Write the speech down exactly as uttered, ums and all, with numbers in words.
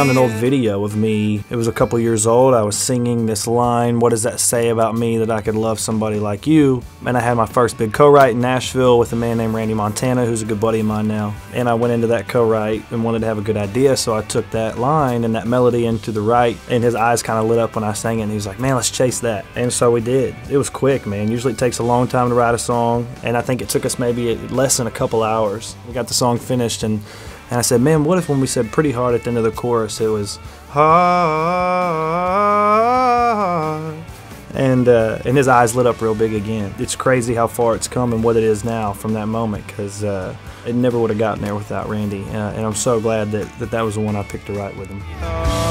found an old video of me. It was a couple years old. I was singing this line, "What does that say about me that I could love somebody like you?" And I had my first big co-write in Nashville with a man named Randy Montana, who's a good buddy of mine now. And I went into that co-write and wanted to have a good idea, so I took that line and that melody into the write, and his eyes kind of lit up when I sang it, and he was like, "Man, let's chase that." And so we did. It was quick, man. Usually it takes a long time to write a song, and I think it took us maybe less than a couple hours. We got the song finished, and And I said, man, what if when we said pretty hard at the end of the chorus, it was hard? And, uh, and his eyes lit up real big again. It's crazy how far it's come and what it is now from that moment, because uh, it never would have gotten there without Randy. Uh, and I'm so glad that, that that was the one I picked to write with him.